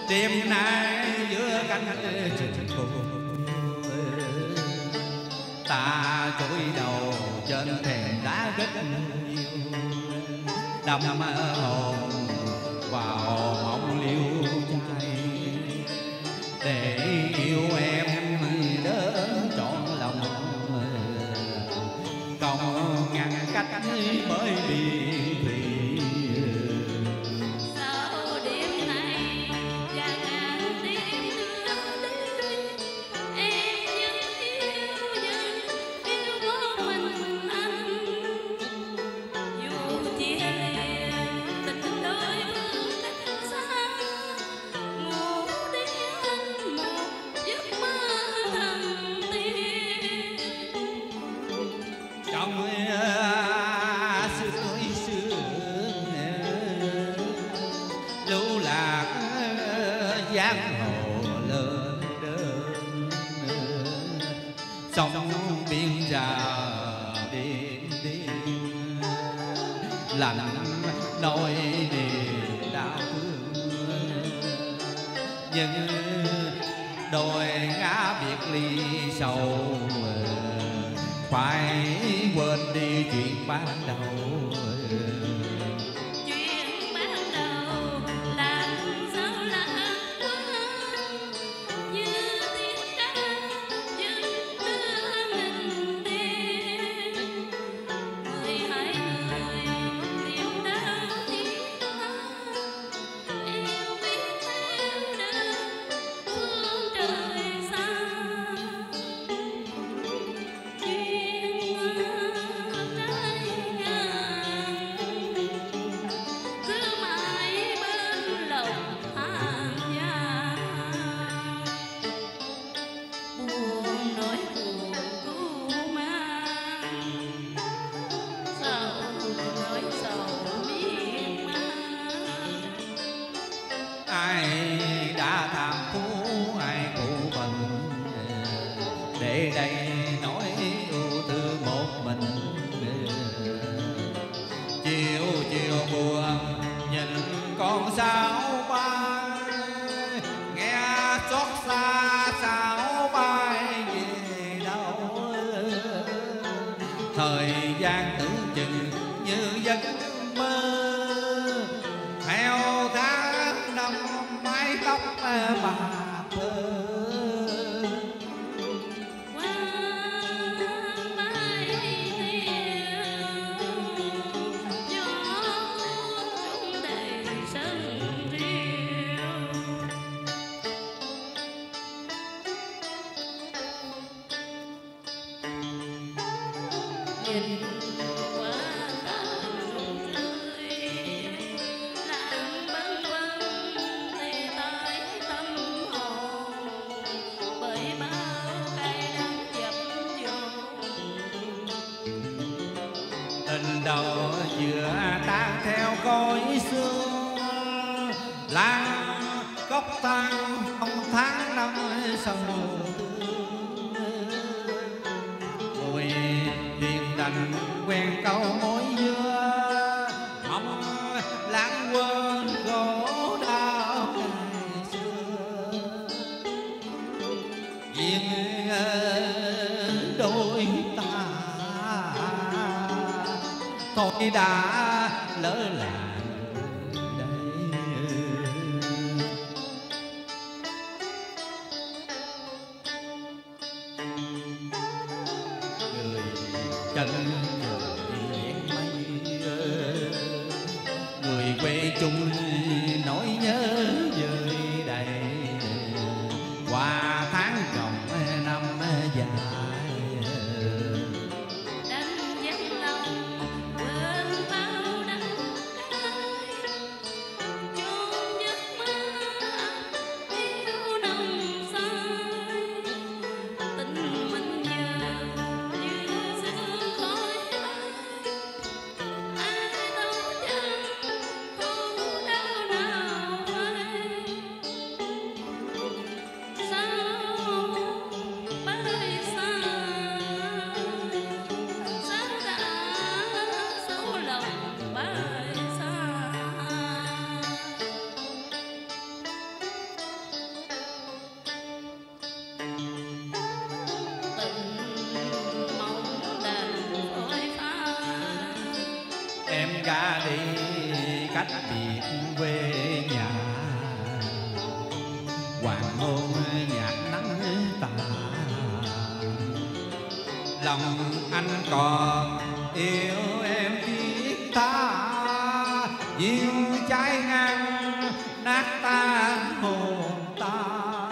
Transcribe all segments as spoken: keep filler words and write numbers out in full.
đêm nay giữa cánh rừng khung, ta cúi đầu trên thềm đá rất nhiều, đâm hồn vào mộng liêu trai để yêu em đến trọn lòng, không ngăn cách bởi biên thùy. Sông biên rào đêm đêm lạnh nỗi niềm đau thương, nhưng đôi ngã biệt ly sầu phải quên đi chuyện ban đầu. Để đây nói ưu tư một mình, chiều chiều buồn nhìn con sao bay, nghe xót xa sao bay về đâu. Thời gian tưởng chừng như giấc mơ, theo tháng năm mái tóc bà thơ. Tình đầu vừa tan theo cõi xưa, lan cốc tan ông tháng năm sầu thương. Mùi điền đành quen câu mối dưa, mong lãng quên khổ đau ngày xưa. Duyên đôi ta thôi đã lỡ làng đây. Người chân trời ghét mây, người quê chung nỗi nhớ vơi đầy. Qua tháng ròng năm dài, cách biệt quê nhà. Hoàng hôn nhạt nắng tà, lòng anh còn yêu em thiết tha. Nhiều trái ngang nát tan hồn ta,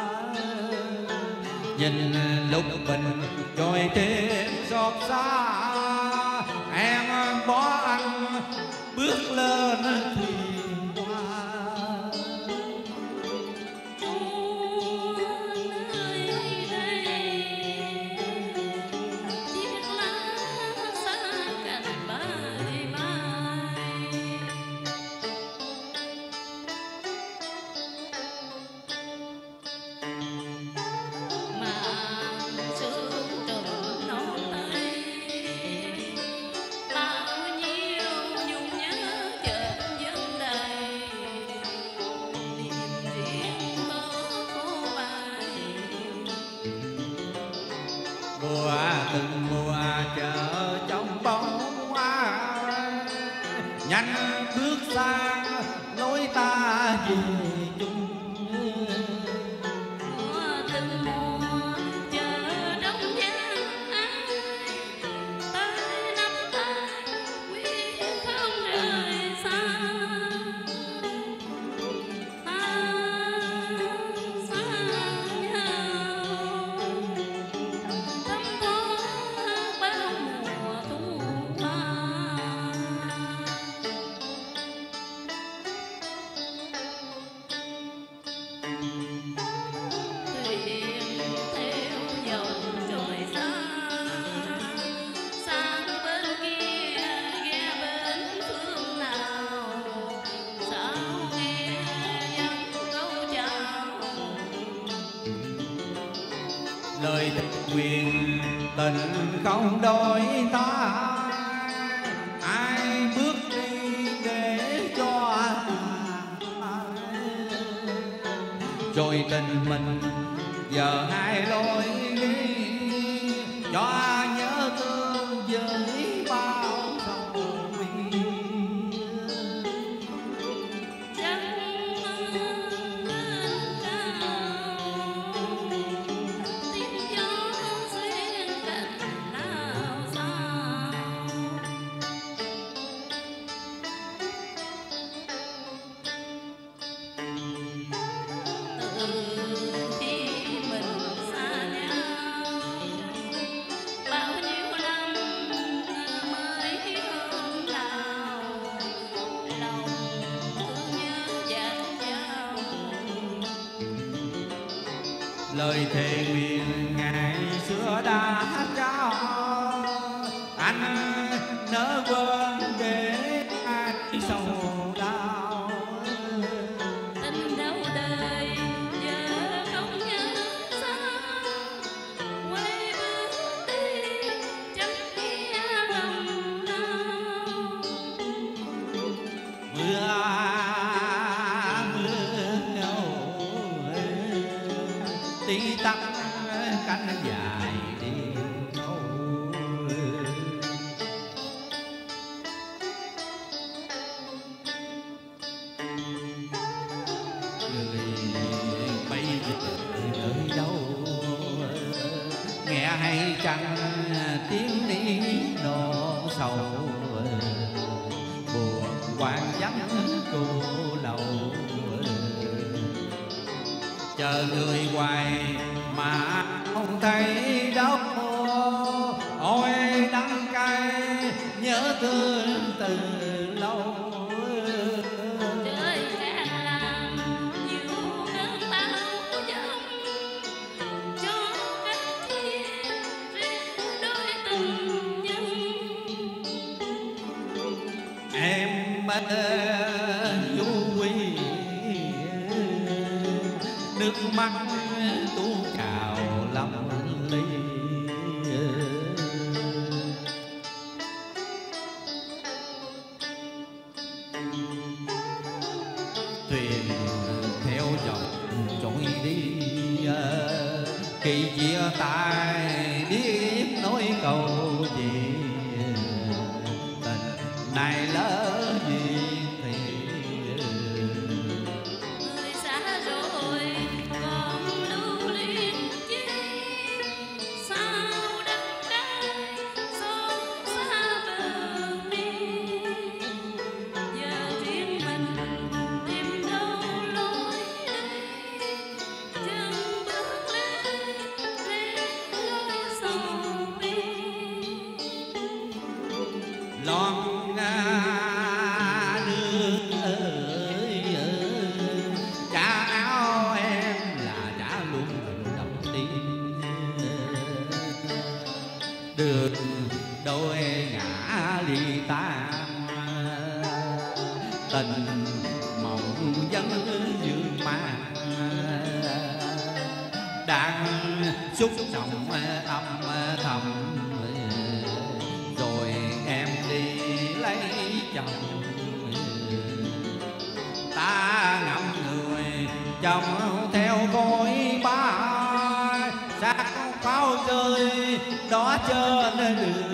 nhìn lúc mình trôi thêm xót xa. Em bỏ anh bước lên thuyền hoa. Mùa từng mùa chờ trong bóng hoa, nhanh bước sang lối ta về chung. Mùa từng mùa chờ trong gian ai, tay nắm tay quyết không rời xa. Lời quyền tình không đổi ta, ai bước đi để cho ta. Rồi tình mình giờ hai lối đi, cho nhớ thương với bao sầu bi. Lời thề nguyện ngày xưa đã trao, anh nỡ quên để ai sầu đau. Tình đâu đời giờ không nhớ xa, quay bước đi trong kia lòng đau. Mưa mưa ngâu tí tắc cánh dài đi đâu. Người bây giờ nơi đâu, nghe hay chăng tiếng đi nỗi sầu. Buồn quan vắng cô lầu, chờ người hoài mà không thấy đâu. Ôi đắng cay nhớ thương từ lâu. Trời càng làm nhiều cơn bão giông, cho các thiên riêng đôi tình nhân. Em mến du quy, nước mắt tuôn trào lòng ly. Thuyền theo dòng trôi đi, kỳ chia tay biết nói câu gì. Tình này lỡ duyên thì tình mộng vẫn dương ma đang xúc động âm thầm, rồi em đi lấy chồng. Ta ngậm người chồng theo khói ba, xác pháo rơi đó trên đường